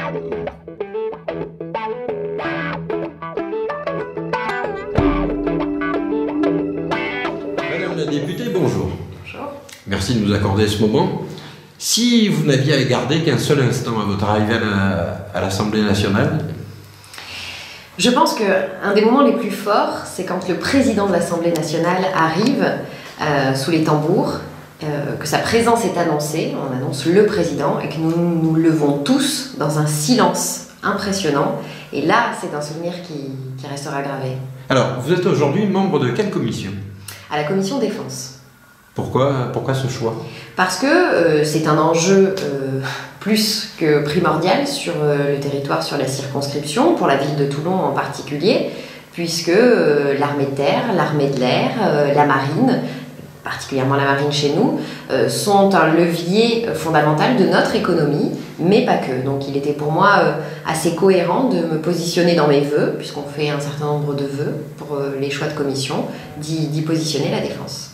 Madame la députée, bonjour. Bonjour. Merci de nous accorder ce moment. Si vous n'aviez à garder qu'un seul instant à votre arrivée à l'Assemblée nationale, Je pense qu'un des moments les plus forts, c'est quand le président de l'Assemblée nationale arrive sous les tambours, que sa présence est annoncée, on annonce le président, et que nous nous levons tous dans un silence impressionnant. Et là, c'est un souvenir qui restera gravé. alors vous êtes aujourd'hui membre de quelle commission? À la commission défense. Pourquoi ce choix? Parce que c'est un enjeu plus que primordial sur le territoire, sur la circonscription, pour la ville de Toulon en particulier, puisque l'armée de terre, l'armée de l'air, la marine, particulièrement la marine chez nous, sont un levier fondamental de notre économie, mais pas que. Donc il était pour moi assez cohérent de me positionner dans mes vœux, puisqu'on fait un certain nombre de vœux pour les choix de commission, d'y positionner la défense.